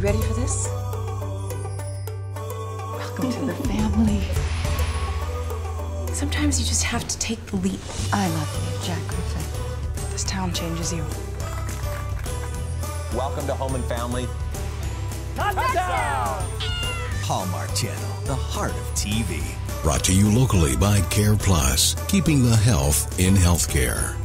ready for this? Welcome to the family. Sometimes you just have to take the leap. I love you, Jack Griffin. This town changes you. Welcome to Home and Family. Touchdown! Hallmark Channel, the heart of TV. Brought to you locally by Care Plus, keeping the health in healthcare.